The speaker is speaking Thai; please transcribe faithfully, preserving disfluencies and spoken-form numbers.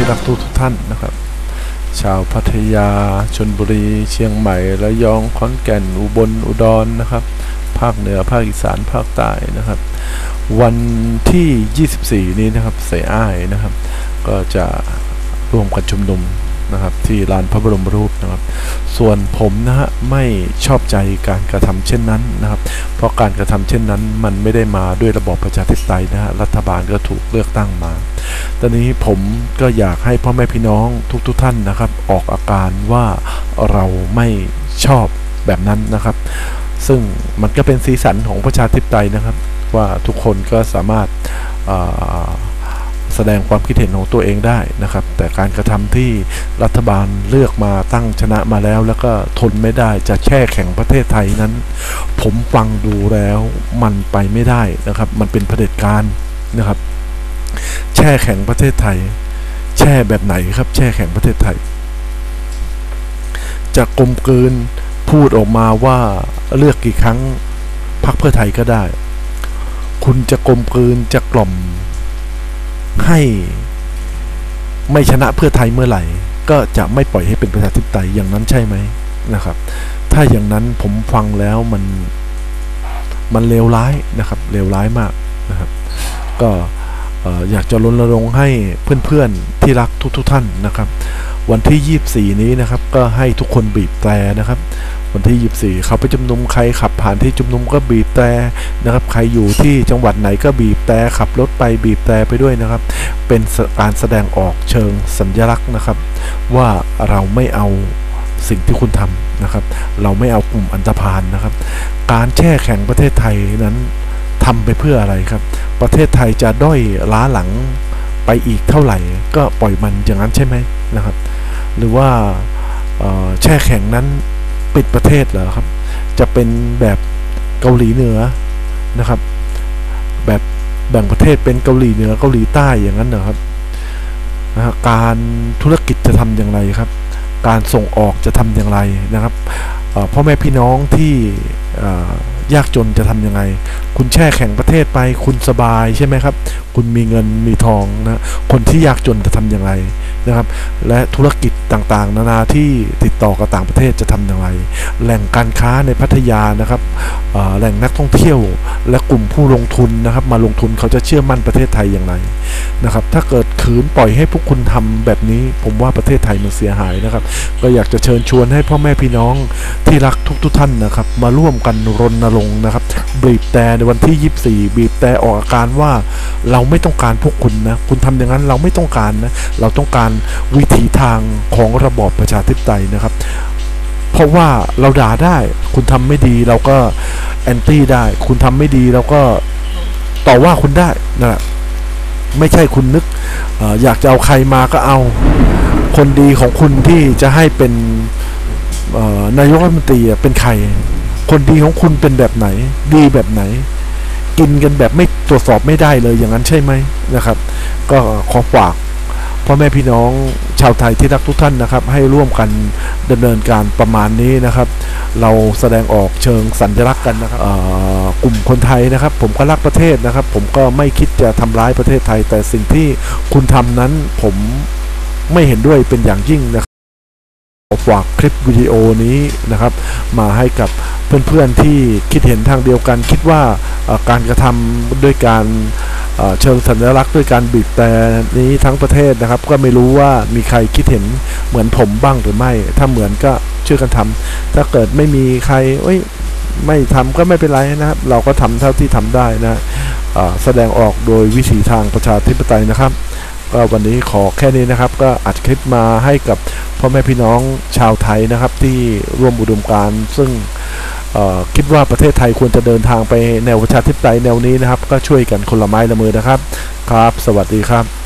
ที่รักทุกท่านนะครับชาวพัทยาชลบุรีเชียงใหม่ระยองขอนแก่นอุบลอุดรนะครับภาคเหนือภาคอีสานภาคใต้นะครับวันที่ยี่สิบสี่นี้นะครับเสอ้ายนะครับก็จะร่วมกันชุมนุมนะครับที่ลานพระบรมรูปนะครับส่วนผมนะฮะไม่ชอบใจการกระทำเช่นนั้นนะครับเพราะการกระทำเช่นนั้นมันไม่ได้มาด้วยระบอบประชาธิปไตยนะฮะรัฐบาลก็ถูกเลือกตั้งมาตอนนี้ผมก็อยากให้พ่อแม่พี่น้องทุกๆ ท่านนะครับออกอาการว่าเราไม่ชอบแบบนั้นนะครับซึ่งมันก็เป็นสีสันของประชาธิปไตยนะครับว่าทุกคนก็สามารถแสดงความคิดเห็นของตัวเองได้นะครับแต่การกระทำที่รัฐบาลเลือกมาตั้งชนะมาแล้วแล้วก็ทนไม่ได้จะแช่แข็งประเทศไทยนั้นผมฟังดูแล้วมันไปไม่ได้นะครับมันเป็นเผด็จการนะครับแช่แข็งประเทศไทยแช่แบบไหนครับแช่แข็งประเทศไทยจะกลมกลืนพูดออกมาว่าเลือกกี่ครั้งพรรคเพื่อไทยก็ได้คุณจะกลมกลืนจะกล่อมให้ไม่ชนะเพื่อไทยเมื่อไหร่ก็จะไม่ปล่อยให้เป็นประชาธิปไตยอย่างนั้นใช่ไหมนะครับถ้าอย่างนั้นผมฟังแล้วมันมันเลวร้ายนะครับเลวร้ายมากนะครับก็อยากจะรณรงค์ให้เพื่อนๆที่รักทุกๆท่านนะครับวันที่ยี่สิบสี่นี้นะครับก็ให้ทุกคนบีบแตรนะครับวันที่ยี่สิบสี่เขาไปชุมนุมใครขับผ่านที่ชุมนุมก็บีบแตรนะครับใครอยู่ที่จังหวัดไหนก็บีบแตรขับรถไปบีบแตรไปด้วยนะครับเป็นการแสดงออกเชิงสัญลักษณ์นะครับว่าเราไม่เอาสิ่งที่คุณทำนะครับเราไม่เอากลุ่มอันธพาลนะครับการแช่แข็งประเทศไทยนั้นทำไปเพื่ออะไรครับประเทศไทยจะด้อยล้าหลังไปอีกเท่าไหร่ก็ปล่อยมันอย่างนั้นใช่ไหมนะครับหรือว่าแช่แข็งนั้นปิดประเทศเหรอครับจะเป็นแบบเกาหลีเหนือนะครับแบบแบ่งประเทศเป็นเกาหลีเหนือเกาหลีใต้อย่างนั้นนะครับนะการธุรกิจจะทำอย่างไรครับการส่งออกจะทำอย่างไรนะครับพ่อแม่พี่น้องที่ยากจนจะทำยังไงคุณแช่แข็งประเทศไปคุณสบายใช่ไหมครับคุณมีเงินมีทองนะคนที่ยากจนจะทำอย่างไรนะครับและธุรกิจต่างๆนานาที่ติดต่อกับต่างประเทศจะทำอย่างไรแหล่งการค้าในพัทยานะครับแหล่งนักท่องเที่ยวและกลุ่มผู้ลงทุนนะครับมาลงทุนเขาจะเชื่อมั่นประเทศไทยอย่างไรนะครับถ้าเกิดขืนปล่อยให้พวกคุณทำแบบนี้ผมว่าประเทศไทยมันเสียหายนะครับก็อยากจะเชิญชวนให้พ่อแม่พี่น้องที่รักทุกๆท่านนะครับมาร่วมกันรณรงค์นะครับบีบแต่ในวันที่ยี่สิบสี่บีบแต่ออกอาการว่าเราไม่ต้องการพวกคุณนะคุณทำอย่างนั้นเราไม่ต้องการนะเราต้องการวิถีทางของระบอบประชาธิปไตยนะครับเพราะว่าเราด่าได้คุณทำไม่ดีเราก็แอนตี้ได้คุณทำไม่ดีเราก็ต่อว่าคุณได้นะไม่ใช่คุณนึก อ, อยากจะเอาใครมาก็เอาคนดีของคุณที่จะให้เป็นนายกรัฐมนตรีเป็นใครคนดีของคุณเป็นแบบไหนดีแบบไหนกินกันแบบไม่ตรวจสอบไม่ได้เลยอย่างนั้นใช่ไหมนะครับก็ขอฝากพ่อแม่พี่น้องชาวไทยที่รักทุกท่านนะครับให้ร่วมกันดำเนินการประมาณนี้นะครับเราแสดงออกเชิงสัญลักษณ์กันนะครับกลุ่มคนไทยนะครับผมก็รักประเทศนะครับผมก็ไม่คิดจะทำร้ายประเทศไทยแต่สิ่งที่คุณทำนั้นผมไม่เห็นด้วยเป็นอย่างยิ่งนะครับฝากคลิปวิดีโอนี้นะครับมาให้กับเพื่อนๆที่คิดเห็นทางเดียวกันคิดว่าการกระทำด้วยการเชิงสัญลักษณ์ด้วยการบีบแต่นี้ทั้งประเทศนะครับก็ไม่รู้ว่ามีใครคิดเห็นเหมือนผมบ้างหรือไม่ถ้าเหมือนก็ช่วยกันทำถ้าเกิดไม่มีใครเอ้ยไม่ทำก็ไม่เป็นไรนะครับเราก็ทำเท่าที่ทำได้นะแสดงออกโดยวิถีทางประชาธิปไตยนะครับก็วันนี้ขอแค่นี้นะครับก็อัดคลิปมาให้กับพ่อแม่พี่น้องชาวไทยนะครับที่ร่วมอุดมการณ์ซึ่งคิดว่าประเทศไทยควรจะเดินทางไปแนวประชาธิปไตยแนวนี้นะครับก็ช่วยกันคนละไม้ละมือนะครับครับสวัสดีครับ